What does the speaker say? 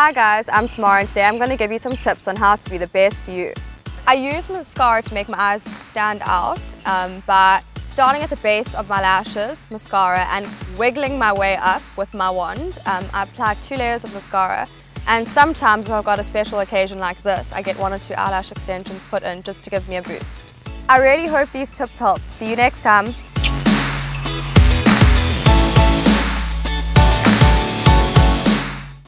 Hi guys, I'm Tamara and today I'm going to give you some tips on how to be the best you. I use mascara to make my eyes stand out by starting at the base of my lashes, mascara, and wiggling my way up with my wand. I apply 2 layers of mascara, and sometimes if I've got a special occasion like this, I get 1 or 2 eyelash extensions put in just to give me a boost. I really hope these tips help. See you next time.